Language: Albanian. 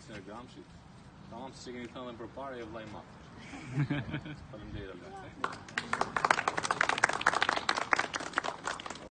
në gramshit. Tamam, siç e keni thënë edhe përpara, e vllai mat. Faleminderit.